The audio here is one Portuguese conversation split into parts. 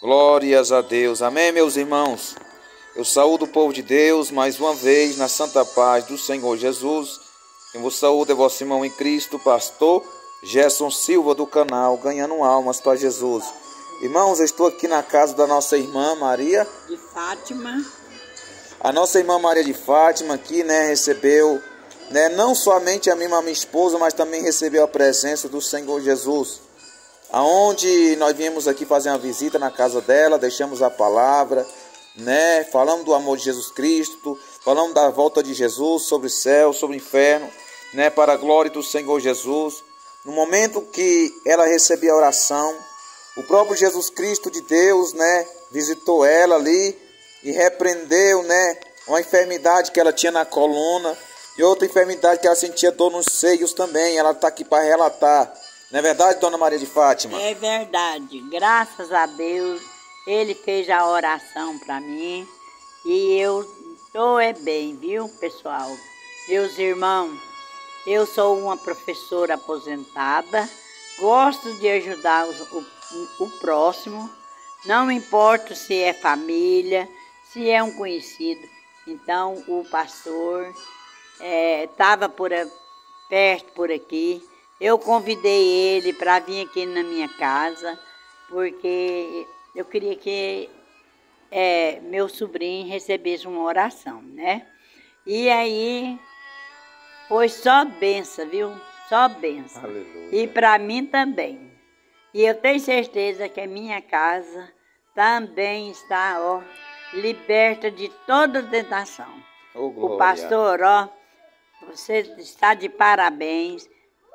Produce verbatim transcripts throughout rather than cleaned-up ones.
Glórias a Deus. Amém, meus irmãos? Eu saúdo o povo de Deus mais uma vez na santa paz do Senhor Jesus. Eu vos saúdo é vosso irmão em Cristo, pastor Gerson Silva do canal Ganhando Almas para Jesus. Irmãos, eu estou aqui na casa da nossa irmã Maria de Fátima. A nossa irmã Maria de Fátima aqui, né, recebeu, né, não somente a mim, mas a minha esposa, mas também recebeu a presença do Senhor Jesus. Aonde nós viemos aqui fazer uma visita na casa dela, deixamos a palavra, né, falamos do amor de Jesus Cristo, falamos da volta de Jesus sobre o céu, sobre o inferno, né, para a glória do Senhor Jesus. No momento que ela recebia a oração, o próprio Jesus Cristo de Deus, né, visitou ela ali e repreendeu, né, uma enfermidade que ela tinha na coluna e outra enfermidade que ela sentia dor nos seios também. Ela está aqui para relatar. Não é verdade, dona Maria de Fátima? É verdade. Graças a Deus, ele fez a oração para mim e eu estou é bem, viu, pessoal? Meus irmãos, eu sou uma professora aposentada, gosto de ajudar os, o, o próximo, não importa se é família, se é um conhecido. Então, o pastor estava é, por perto por aqui. Eu convidei ele para vir aqui na minha casa, porque eu queria que é, meu sobrinho recebesse uma oração, né? E aí, foi só benção, viu? Só benção. Aleluia. E para mim também. E eu tenho certeza que a minha casa também está, ó, liberta de toda tentação. Oh, o pastor, ó, você está de parabéns.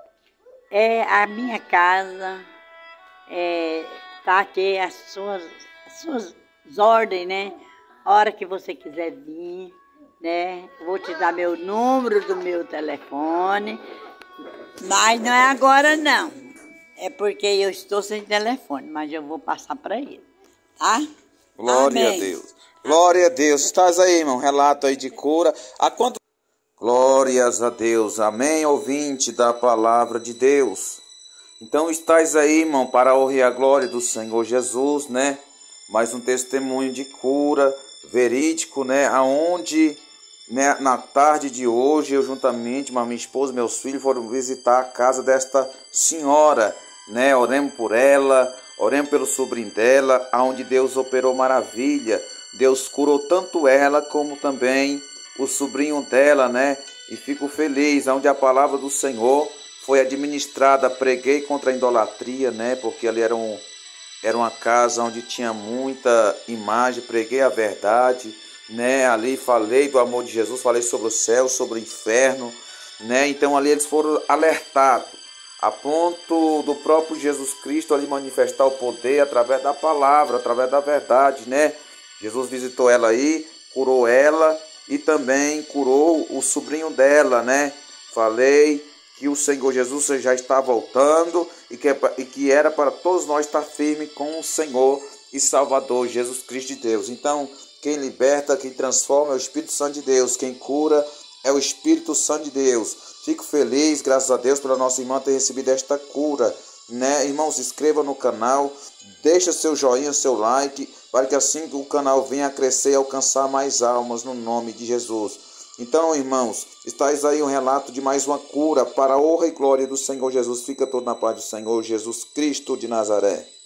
É, a minha casa está é, aqui, as suas, as suas ordens, né? A hora que você quiser vir, né? Vou te dar meu número do meu telefone, mas não é agora não. É porque eu estou sem telefone, mas eu vou passar para ele, tá? Glória Amém. a Deus. Glória a Deus. Estás aí, irmão? Relato aí de cura. Há quanto... Glórias a Deus. Amém, ouvinte da palavra de Deus. Então estás aí, irmão, para a honra e a glória do Senhor Jesus, né? Mais um testemunho de cura verídico, né? Aonde, né, na tarde de hoje, eu juntamente com a minha esposa e meus filhos foram visitar a casa desta senhora, né? Oremos por ela, oremos pelo sobrinho dela, aonde Deus operou maravilha. Deus curou tanto ela como também o sobrinho dela, né? E fico feliz, onde a palavra do Senhor foi administrada. Preguei contra a idolatria, né? Porque ali era, um, era uma casa onde tinha muita imagem. Preguei a verdade, né? Ali falei do amor de Jesus, falei sobre o céu, sobre o inferno, né? Então ali eles foram alertados, a ponto do próprio Jesus Cristo ali manifestar o poder através da palavra, através da verdade, né? Jesus visitou ela aí, curou ela e também curou o sobrinho dela, né? Falei que o Senhor Jesus já está voltando e que, é, e que era para todos nós estar firme com o Senhor e Salvador Jesus Cristo de Deus. Então, quem liberta, quem transforma é o Espírito Santo de Deus. Quem cura é o Espírito Santo de Deus. Fico feliz, graças a Deus, pela nossa irmã ter recebido esta cura, né? Irmão, se inscreva no canal, deixa seu joinha, seu like, para que assim o canal venha a crescer e alcançar mais almas no nome de Jesus. Então, irmãos, estáis aí um relato de mais uma cura para a honra e glória do Senhor Jesus. Fica todo na paz do Senhor Jesus Cristo de Nazaré.